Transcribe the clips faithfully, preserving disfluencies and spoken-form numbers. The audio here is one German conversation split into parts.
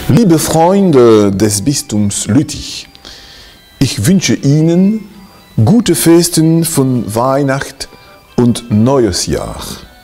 Liebe Freunde des Bistums Lüttich, ich wünsche Ihnen gute Festen von Weihnacht und Neujahrsjahr.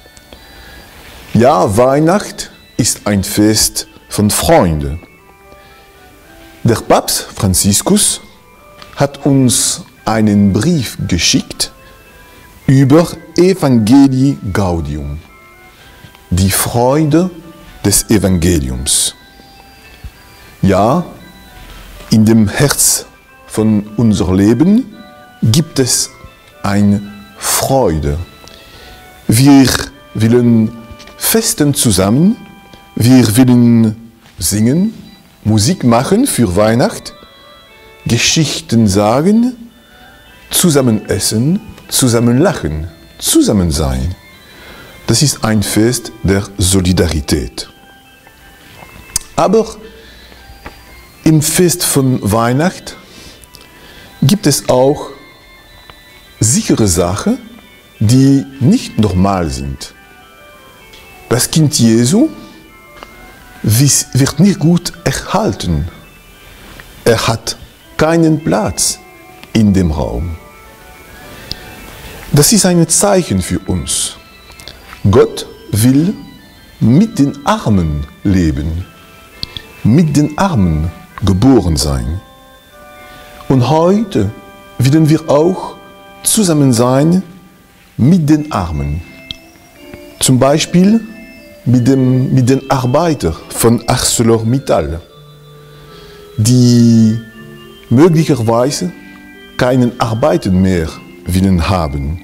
Ja, Weihnacht ist ein Fest von Freunden. Der Papst Franziskus hat uns einen Brief geschickt über Evangelii Gaudium, die Freude des Evangeliums. Ja, in dem Herz von unser Leben gibt es eine Freude. Wir wollen festen zusammen, wir wollen singen, Musik machen für Weihnacht, Geschichten sagen, zusammen essen, zusammen lachen, zusammen sein. Das ist ein Fest der Solidarität. Aber im Fest von Weihnacht gibt es auch sichere Sachen, die nicht normal sind. Das Kind Jesu wird nicht gut erhalten. Er hat keinen Platz in dem Raum. Das ist ein Zeichen für uns. Gott will mit den Armen leben, mit den Armen geboren sein. Und heute wollen wir auch zusammen sein mit den Armen. Zum Beispiel mit, dem, mit den Arbeitern von ArcelorMittal, die möglicherweise keinen Arbeiten mehr wollen haben.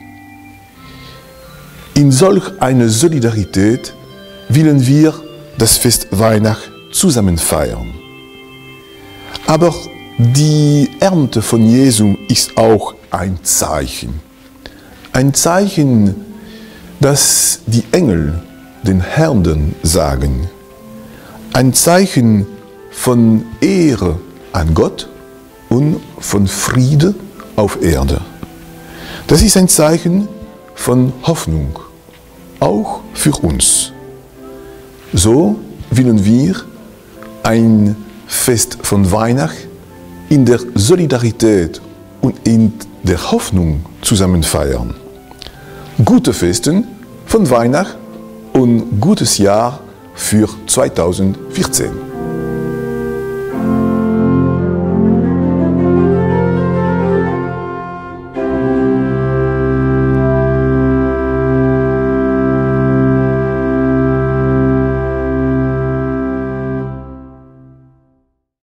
In solch einer Solidarität wollen wir das Fest Weihnacht zusammen feiern. Aber die Ernte von Jesu ist auch ein Zeichen. Ein Zeichen, das die Engel den Hirten sagen. Ein Zeichen von Ehre an Gott und von Friede auf Erde. Das ist ein Zeichen von Hoffnung, auch für uns. So wollen wir ein Fest von Weihnacht in der Solidarität und in der Hoffnung zusammen feiern. Gute Festen von Weihnacht und gutes Jahr für zweitausendvierzehn.